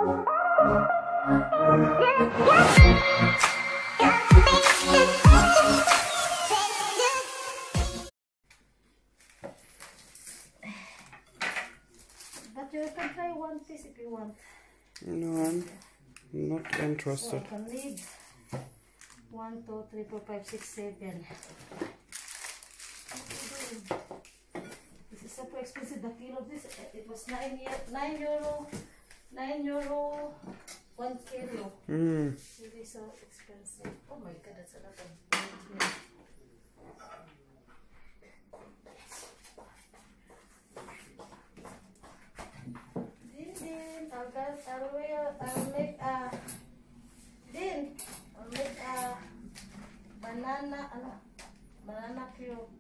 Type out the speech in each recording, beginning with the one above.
But you can try one piece if you want. No, I'm not interested. So I can leave 1, 2, 3, 4, 5, 6, 7. This is super expensive. The kilo of this, it was 9 euro, 1 kilo. It is so expensive. Oh my god, that's a lot of money. I'll make a bananaque.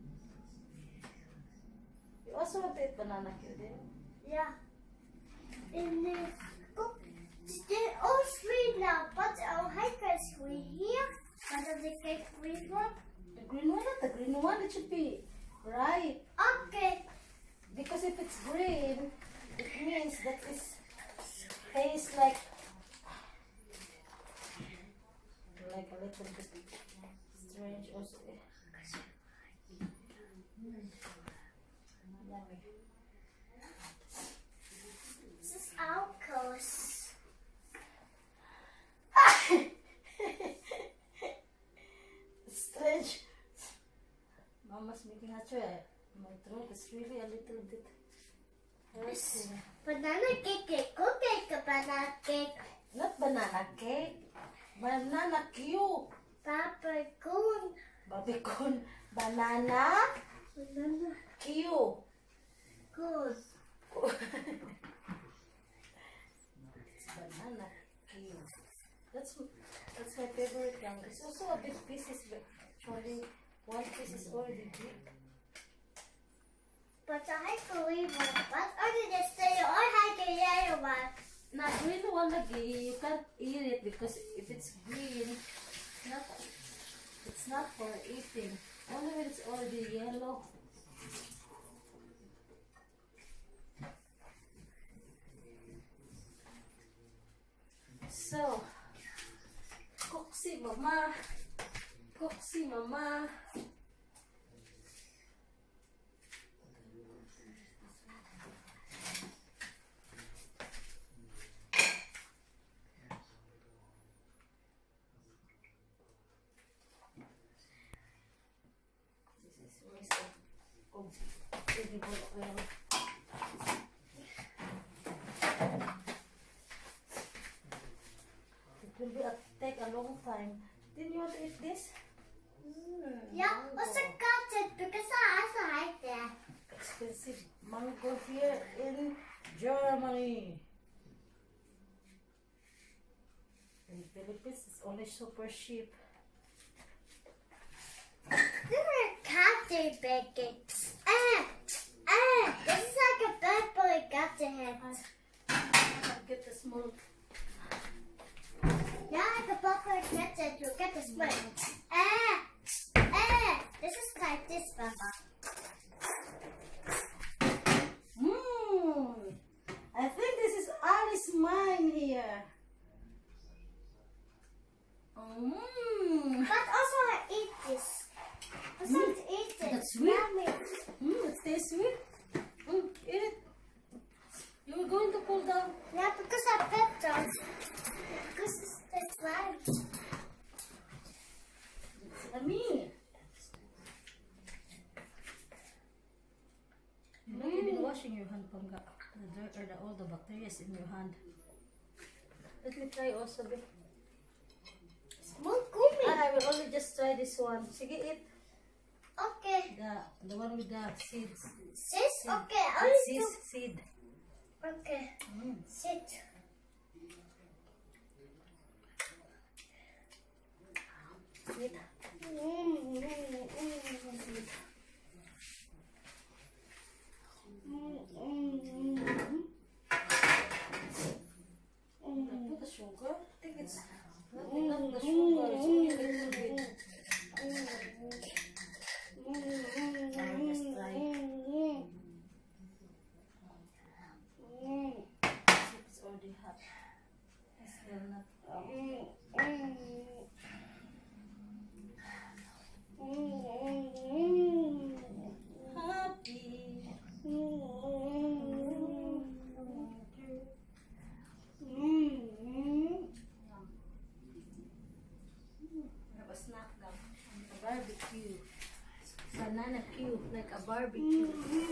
You also want to eat bananaque, Din? Yeah. And they're all sweet now, but our hiker is sweet here. But of the cake green one? The green one, not the green one. It should be ripe. Okay. Because if it's green, it means that it tastes like a little bit strange also. Yummy. This is our course. It's strange. Mama's making a try. My throat is really a little bit hurting. Banana cake, cookie, banana cake. Not banana cake. Banana cube. Popcorn. Babicon. Banana cube. Good. It's banana cube. That's my favorite one. It's also a big pieces, but actually one piece is already big. But I believe one. What are the stay or I can yellow one? Not green one lagi, you can't eat it because if it's green, it's not for eating. Only when it's already yellow. So, cook si mama. Cook si mama. Edible oil. It will take a long time. Didn't you want to eat this? Yeah, also got it because I also like that. Expensive mango here in Germany. In the Philippines, it's only super cheap. These are catty pancakes. This is like a bad boy got the head. I'll get the small. Yeah, like a bad boy gets it. You get the small. This is like this, Papa. I think this is Alice mine here. But also I eat this. I want to eat it. That's sweet. It tastes sweet. Eat it. You were going to cool down. Yeah, because I bet them. Because it's right. It's yummy. You know you've been washing your hand, Pangga. The dirt or all the bacteria is in your hand. Let me try also, babe. Small gummy. I will only just try this one. Sige, eat. Okay. The one with the seeds. Sis? Okay, I It's will do. seed. Okay. Sit. Sweet. Put the sugar. I think it's not enough the sugar. It's only a little bit. I'll just try. It's already hot. Barbecue. Banana cube, like a barbecue.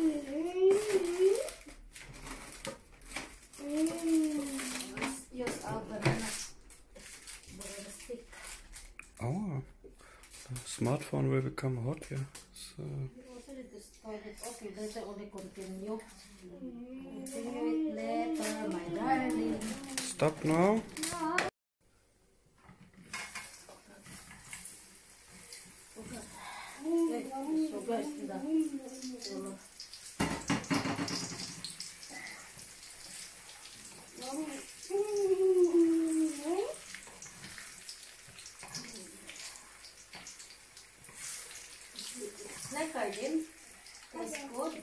Use our banana stick. Oh, the smartphone will become hot here. So You also need to spoil it off. You later only continue. Continue it later, my darling. stop now. So guys, do that. Like Arden, it's good.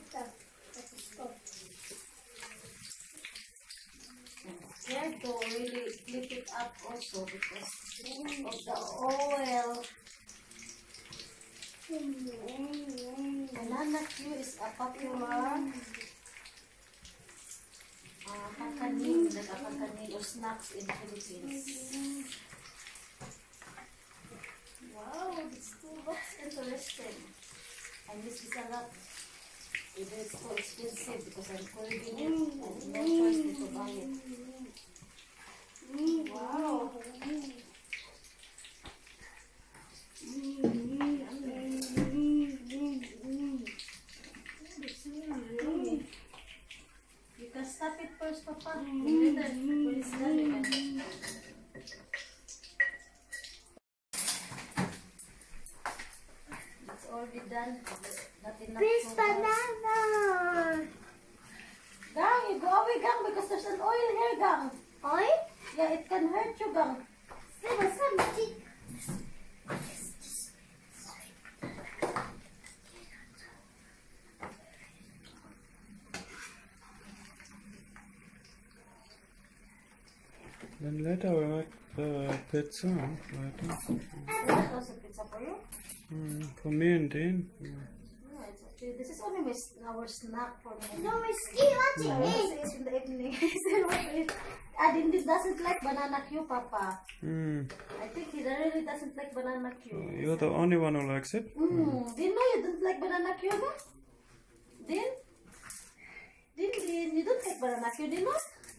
You have to really flip it up also because of the oil. Bananaque is a popular kakanin, like a kakanin or snacks in the Philippines. Wow, this too looks interesting. I miss this a lot. Either it's so expensive because I'm craving it. I have no choice but to buy it. Wow. You can stop it first, Papa. And then when it's done, you can. It's already done. Not enough. This banana. Gang, you go away, Gang, because there's an oil here, Gang. Oil? Yeah, it can hurt you, Gang. Then later we make the pizza. Later. That was a pizza for you? For me and Dean. No, it's okay. This is only our snack for me. No, we still want to eat. It's in the evening. Still want to eat. Adin doesn't like bananaque, Papa. I think he really doesn't like bananaque. You're the only one who likes it. Din, no, you don't like bananaque, no? Din? Din, you don't like bananaque, Din, no?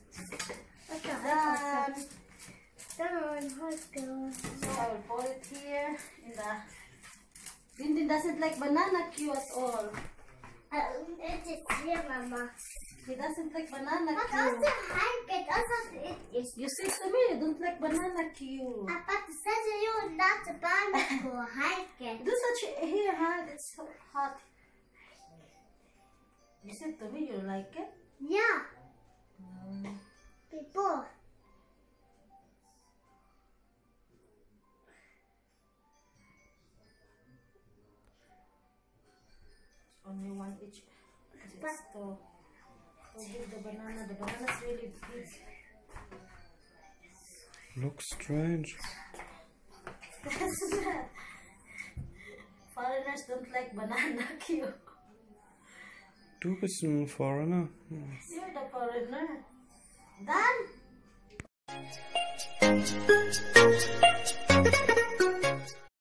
Done. Done. Hot girl. So I will pour it here in the. Din doesn't like bananaque at all. It is here, Mama. He doesn't like But bananaque. also, I also it is. You say to me you don't like bananaque. But it says you not to buy me for hiking. Do such here, huh? It's so hot. You said to me you like it? Yeah. People. Only one each. Because it's to give the banana. The banana's really big. Looks strange. Foreigners don't like bananaque. Du bist ein Foreigner. You're the foreigner. Done?